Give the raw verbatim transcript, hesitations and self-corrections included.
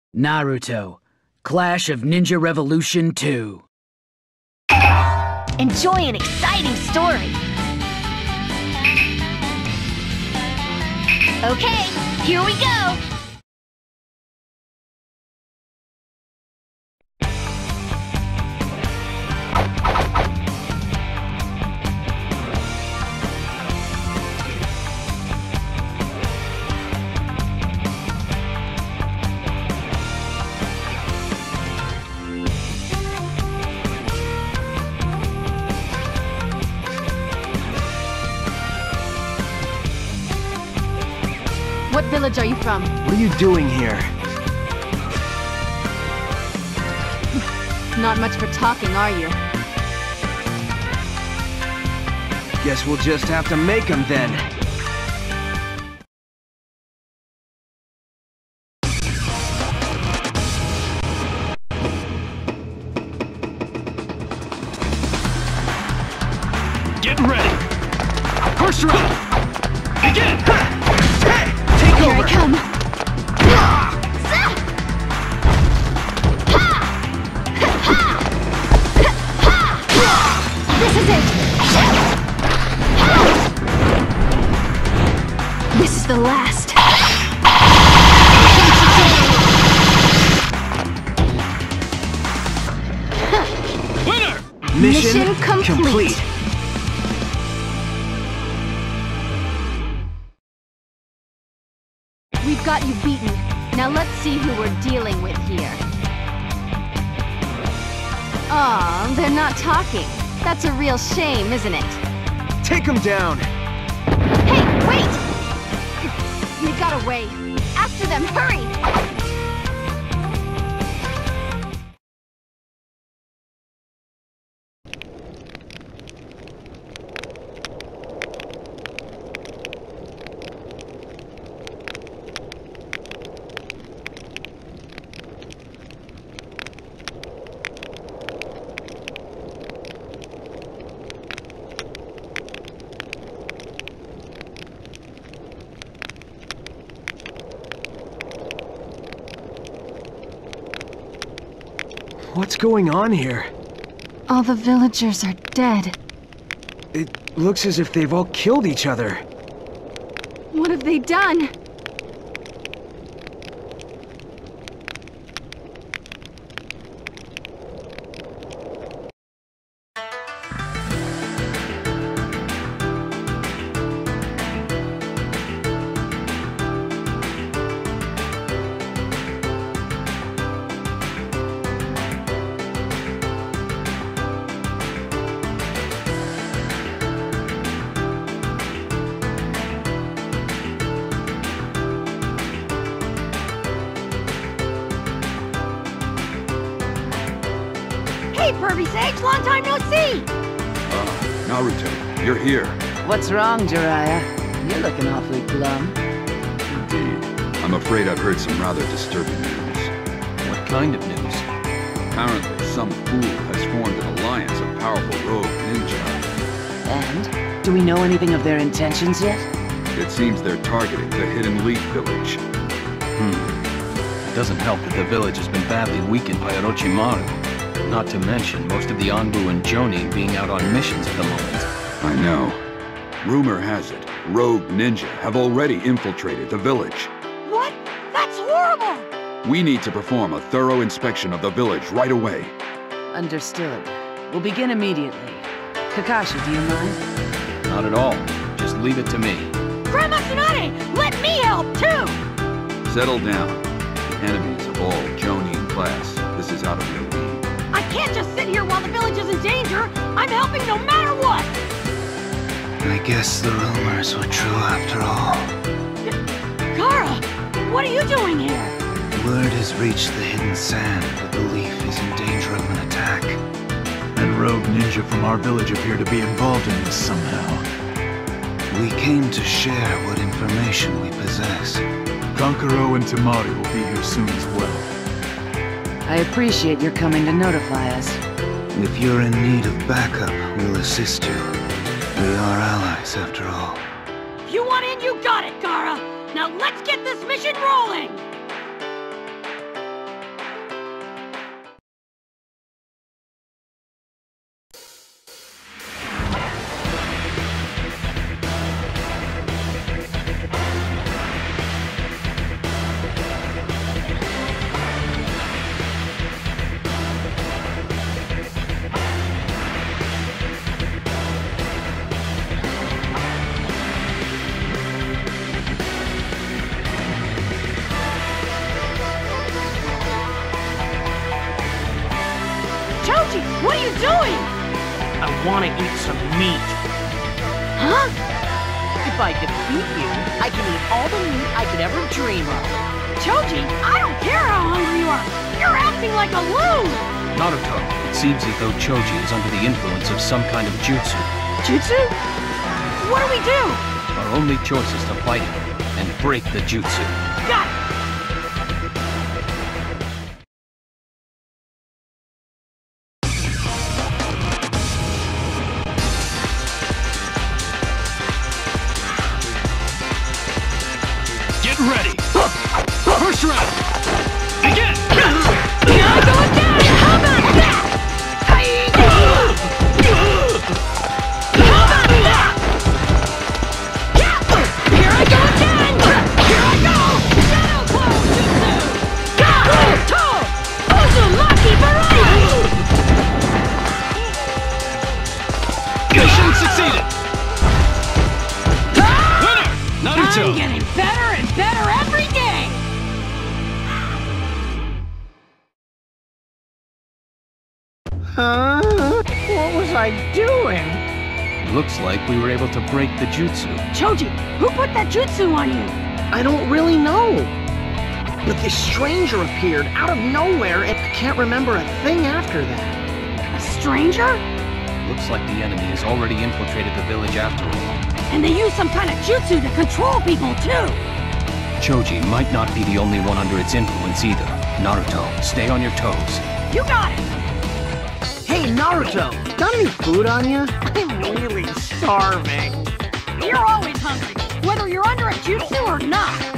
Naruto, Clash of Ninja Revolution two. Enjoy an exciting story. Okay, here we go. What village are you from? What are you doing here? Not much for talking, are you? Guess we'll just have to make them then. Get ready! First round! Begin! Here I come. This is it. This is the last. Winner! Mission, Mission complete. complete. We've got you beaten. Now let's see who we're dealing with here. Aw, they're not talking. That's a real shame, isn't it? Take them down. Hey, wait! We got away. After them, hurry! What's going on here? All the villagers are dead. It looks as if they've all killed each other. What have they done? Hey, Pervy Sage, long time no see! Uh, Naruto, you're here. What's wrong, Jiraiya? You're looking awfully glum. Indeed. I'm afraid I've heard some rather disturbing news. What kind of news? Apparently, some fool has formed an alliance of powerful rogue ninja. And? Do we know anything of their intentions yet? It seems they're targeting the Hidden Leaf village. Hmm. It doesn't help that the village has been badly weakened by Orochimaru. Not to mention most of the Anbu and Jonin being out on missions at the moment. I know. Rumor has it, rogue ninja have already infiltrated the village. What? That's horrible! We need to perform a thorough inspection of the village right away. Understood. We'll begin immediately. Kakashi, do you mind? Not at all. Just leave it to me. Grandma Tsunade, let me help too! Settle down. Enemies of all Jonin class. This is out of your league. I can't just sit here while the village is in danger! I'm helping no matter what! I guess the rumors were true after all. Gaara, what are you doing here? Word has reached the Hidden Sand that the Leaf is in danger of an attack. And rogue ninja from our village appear to be involved in this somehow. We came to share what information we possess. Kankuro and Temari will be here soon as well. I appreciate your coming to notify us. If you're in need of backup, we'll assist you. We are allies, after all. If you want in, you got it, Gaara! Now let's get this mission rolling! doing? I want to eat some meat. Huh? If I defeat you, I can eat all the meat I could ever dream of. Choji, I don't care how hungry you are. You're acting like a loon. Naruto, it seems as though Choji is under the influence of some kind of jutsu. Jutsu? What do we do? Our only choice is to fight him and break the jutsu. Got it. Get ready! First round! Begin! Here I go again! How about that? How about that? Yeah! Here I go again! Here I go! Shadow Clone Jutsu! Go! Uzumaki Variety! Mission succeeded! Winner! Naruto! I'm getting better and better every day! Huh? What was I doing? Looks like we were able to break the jutsu. Choji, who put that jutsu on you? I don't really know. But this stranger appeared out of nowhere and I can't remember a thing after that. A stranger? Looks like the enemy has already infiltrated the village after all. And they use some kind of jutsu to control people, too! Choji might not be the only one under its influence either. Naruto, stay on your toes. You got it! Hey, Naruto! Got any food on you? I'm really starving. You're always hungry, whether you're under a jutsu or not.